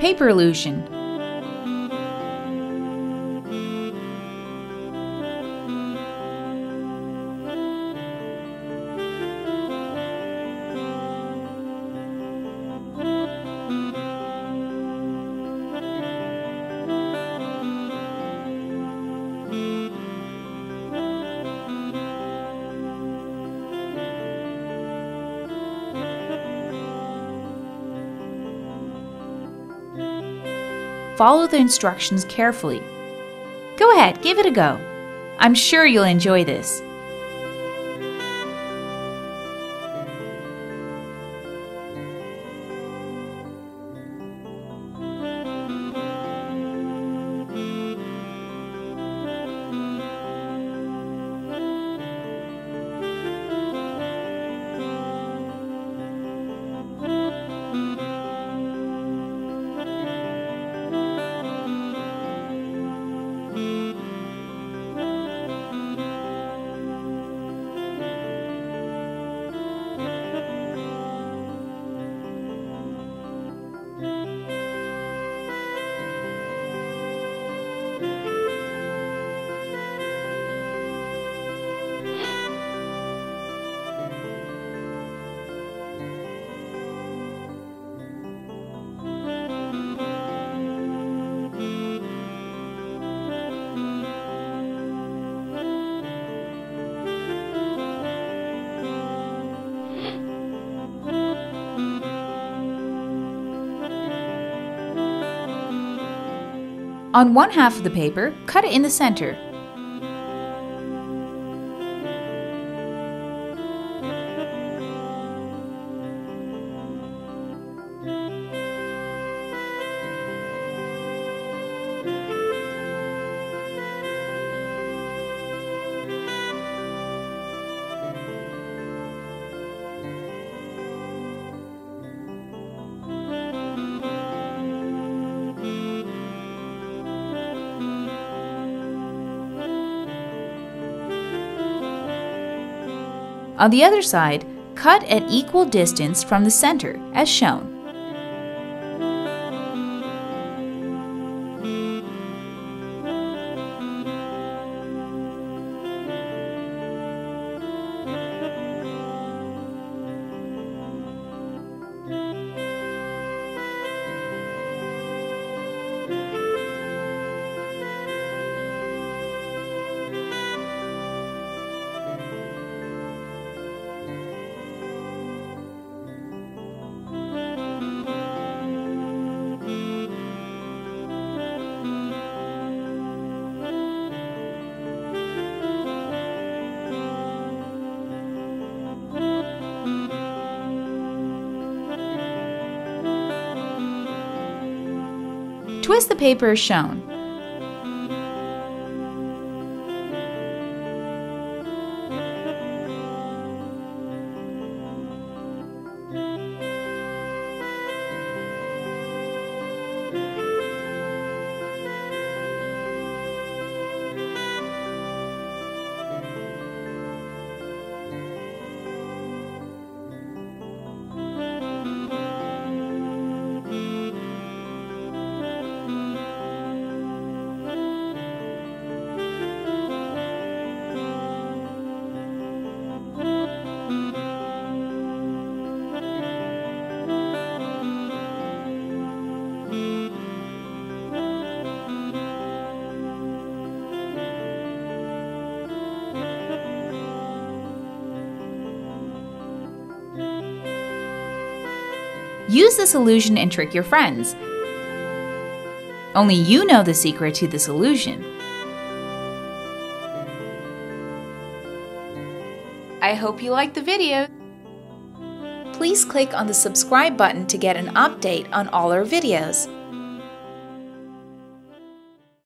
paper illusion. Follow the instructions carefully. Go ahead, give it a go. I'm sure you'll enjoy this. On one half of the paper, cut it in the center. On the other side, cut at equal distance from the center, as shown. Twist the paper as shown. Use this illusion and trick your friends. Only you know the secret to this illusion. I hope you liked the video. Please click on the subscribe button to get an update on all our videos.